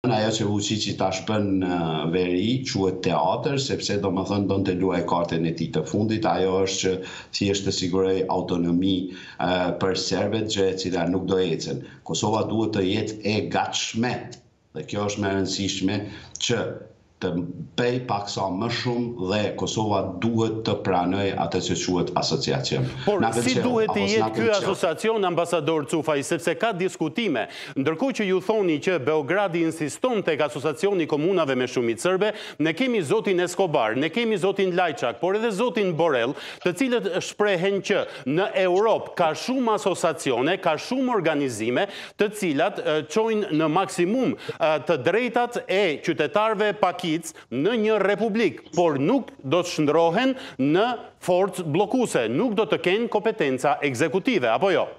ajo që Vučići tash bën veri, quhet teatr, sepse domethënë donte luaj kartën e tij të fundit, ajo është që thjesht të siguroj autonomi për serbët, gjë e cila nuk do ecën. Kosova duhet të jetë e gatshme, dhe kjo është më e rëndësishme, që të bëj paksa më shumë dhe Kosova duhet të pranoj atë që quhet asociacion. Por si duhet të jetë ky asociacion, ambasador Cufaj, sepse ka diskutime, ndërkohë që ju thoni që Beogradi insiston tek asociacioni komunave me shumicë serbe, ne kemi zotin Escobar, ne kemi zotin Lajçak, por edhe zotin Borrell, të cilët shprehen që në Europë ka shumë asociacione, ka shumë organizime, të cilat çojnë në maksimum të drejtat e qytetarëve pakicë në një republik, por nuk do të shndrohen në forcë bllokuese, nuk do të kenë kompetenca ekzekutive, apo jo?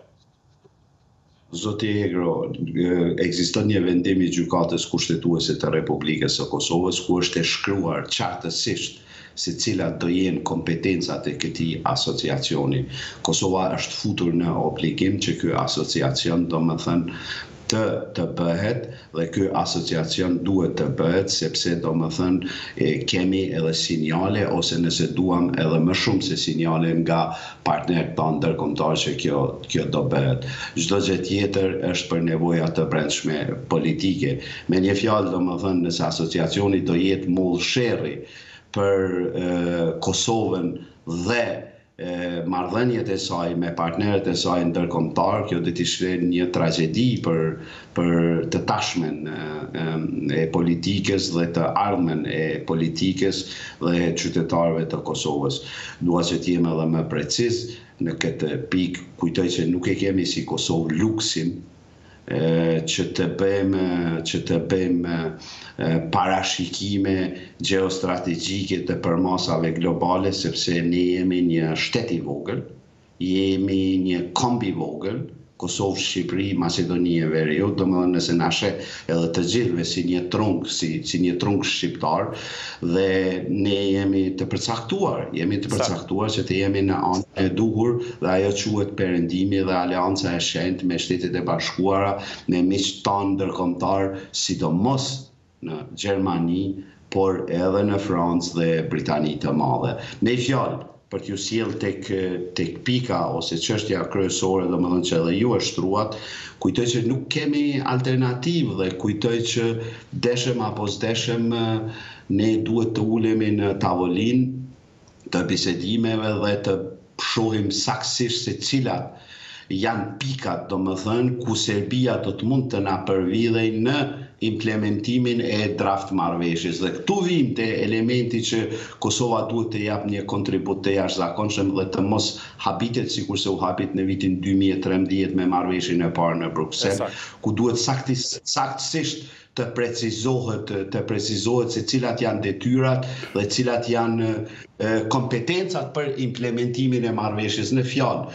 Zoti Egro, ekziston një vendim i gjykatës kushtetuese të Republikës së Kosovës ku është e shkruar qartësisht se cilat do jenë kompetencat e këtij asociacioni. Kosova është futur në obligim që ky asociacion domethënë të bëhet dhe ky asociacion duhet të bëhet sepse domethënë kemi edhe sinjale ose nëse duam edhe më shumë se sinjale nga partnerët tanë ndërkombëtar që kjo do bëhet. Çdo gjë tjetër është për nevoja të brendshme politike. Me një fjalë domethënë nëse asociacioni do jetë mullsherri për Kosovën dhe marrëdhëniet e saj me partnerët e saj ndërkombëtar, kjo do të ishte një tragjedi për të tashmen e politikës dhe të ardhmen e politikës dhe qytetarëve të Kosovës. Dua që të jem edhe më preciz në këtë pikë, kujtoj që nuk e kemi si Kosovë luksin që të bëjmë parashikime gjeostrategjike të përmasave globale, sepse ne jemi një shtet i vogël, jemi një komb i vogël, Kosovë, Shqipëri, Maqedoni e Veriut, domethënë nëse na sheh edhe të gjithëve si një trunk shqiptar, dhe ne jemi të përcaktuar që të jemi në anën e duhur dhe ajo quhet Perëndimi dhe Aleanca e Shenjtë me Shtetet e Bashkuara, me miqtë tanë ndërkombëtar, sidomos në Gjermani, por edhe në Francë dhe Britani të Madhe. Me fjalë, për t'ju sjell tek pika ose çështja kryesore, domethënë që edhe ju e shtruat, kujtoj që nuk kemi alternativë dhe kujtoj që deshem apo s'deshem ne duhet të ulemi në tavolinë të bisedimeve dhe të shohim saktësisht se cilat janë pikat, domethënë, ku Serbia do të mund të na përvidhej në implementimin e draft marrëveshjes. Dhe këtu vim te elementi që Kosova duhet të japë një kontribut të jashtëzakonshëm dhe të mos habitet sikurse u habit në vitin 2013 me marrëveshjen e parë në Bruksel, ku duhet saktësisht të precizohet se cilat janë detyrat dhe cilat janë kompetencat për implementimin e marrëveshjes. Në fjalë,